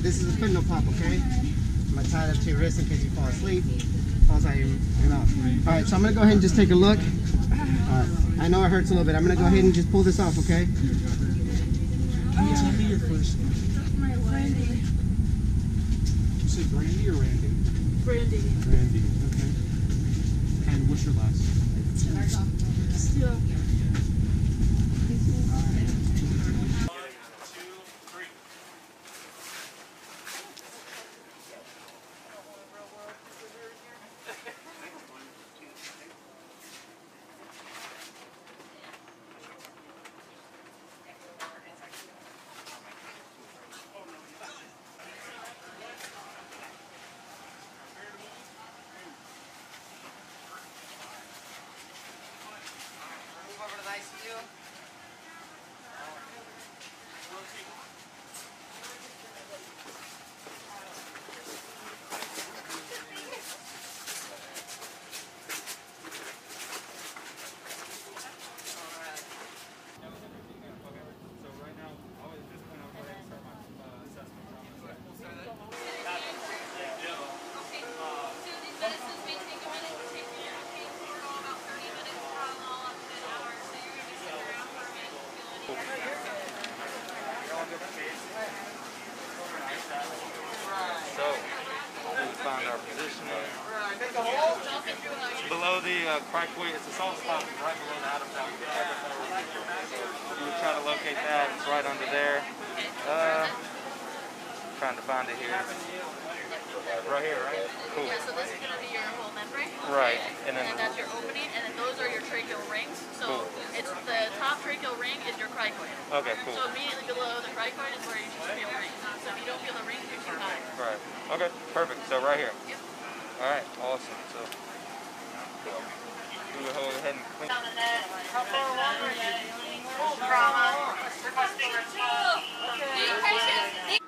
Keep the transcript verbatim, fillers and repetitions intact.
this is a fentanyl pop, okay? I'm going to tie it up to your wrist in case you fall asleep. Falls out your mouth. Alright, so I'm going to go ahead and just take a look. Alright, I know it hurts a little bit. I'm going to go ahead and just pull this off, okay? Tell me your first name. Brandy. You say Brandy or Randy? Brandy. Randy, okay. And what's your last name? Still. So, we found our positioning. It's below the uh, cricoid. It's a soft spot right below the Adam's apple. You would try to locate that. It's right under there. Uh, trying to find it here. Right here, right? Cool. Yeah, so this is going to be your whole membrane. Right. And then, and then that's your opening, and then those are your tracheal rings. So cool. It's the top tracheal ring is your cricoid. Okay, cool. So immediately below the cricoid is where you should feel rings. So if you don't feel the rings, you're too high. Right. Okay, perfect. So right here. Yep. All right, awesome. So we will go ahead and clean. Down the net. How far along are you? Full trauma. Requesting response. Okay.